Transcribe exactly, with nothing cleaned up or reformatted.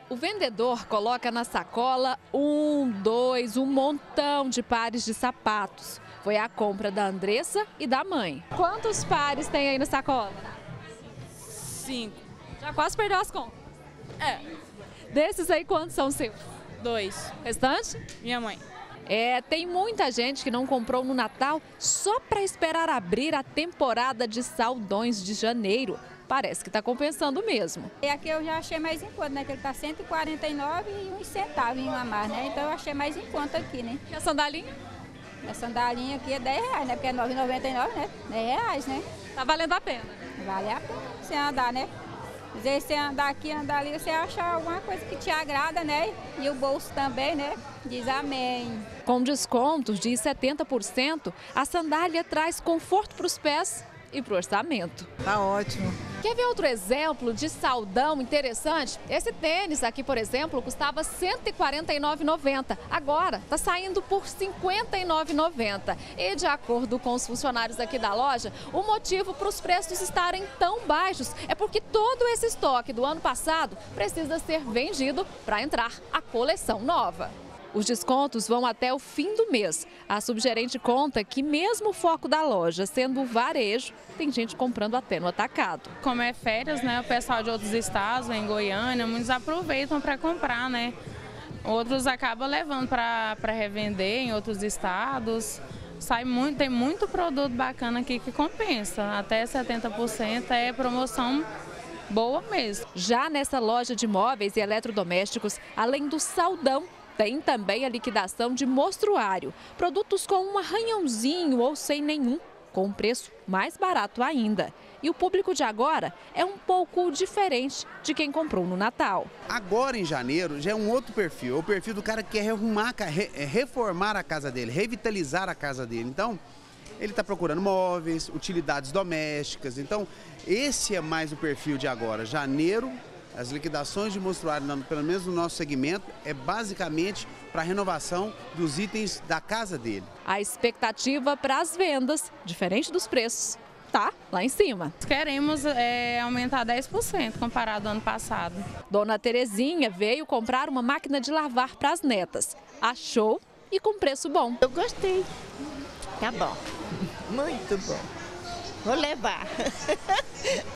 O vendedor coloca na sacola um, dois, um montão de pares de sapatos. Foi a compra da Andressa e da mãe. Quantos pares tem aí na sacola? Cinco. Já quase perdeu as contas. É, Desses aí, quantos são seus? dois. Restante? Minha mãe. É, tem muita gente que não comprou no Natal só para esperar abrir a temporada de saldões de janeiro. Parece que está compensando mesmo. E aqui eu já achei mais em conta, né? Que ele tá cento e quarenta e nove e uns centavos a mais, né? Então eu achei mais em conta aqui, né? E a sandalinha? A sandalinha aqui é dez reais, né? Porque é nove reais e noventa e nove centavos, né? dez reais, né? Tá valendo a pena. Vale a pena você andar, né? Às vezes você andar aqui, andar ali, você acha alguma coisa que te agrada, né? E o bolso também, né? Diz amém. Com descontos de setenta por cento, a sandália traz conforto para os pés e para o orçamento. Tá ótimo. Quer ver outro exemplo de saldão interessante? Esse tênis aqui, por exemplo, custava cento e quarenta e nove reais e noventa centavos. Agora está saindo por cinquenta e nove reais e noventa centavos. E de acordo com os funcionários aqui da loja, o motivo para os preços estarem tão baixos é porque todo esse estoque do ano passado precisa ser vendido para entrar a coleção nova. Os descontos vão até o fim do mês. A subgerente conta que mesmo o foco da loja sendo o varejo, tem gente comprando até no atacado. Como é férias, né? O pessoal de outros estados, em Goiânia, muitos aproveitam para comprar, né? Outros acabam levando para revender em outros estados. Sai muito, tem muito produto bacana aqui que compensa. Até setenta por cento é promoção boa mesmo. Já nessa loja de móveis e eletrodomésticos, além do saldão, tem também a liquidação de mostruário. Produtos com um arranhãozinho ou sem nenhum, com um preço mais barato ainda. E o público de agora é um pouco diferente de quem comprou no Natal. Agora em janeiro já é um outro perfil, é o perfil do cara que quer arrumar, reformar a casa dele, revitalizar a casa dele. Então, ele está procurando móveis, utilidades domésticas. Então, esse é mais o perfil de agora. Janeiro, as liquidações de mostruário, pelo menos no nosso segmento, é basicamente para a renovação dos itens da casa dele. A expectativa para as vendas, diferente dos preços, tá lá em cima. Queremos é, aumentar dez por cento comparado ao ano passado. Dona Terezinha veio comprar uma máquina de lavar para as netas. Achou e com preço bom. Eu gostei. Tá bom. Muito bom. Vou levar.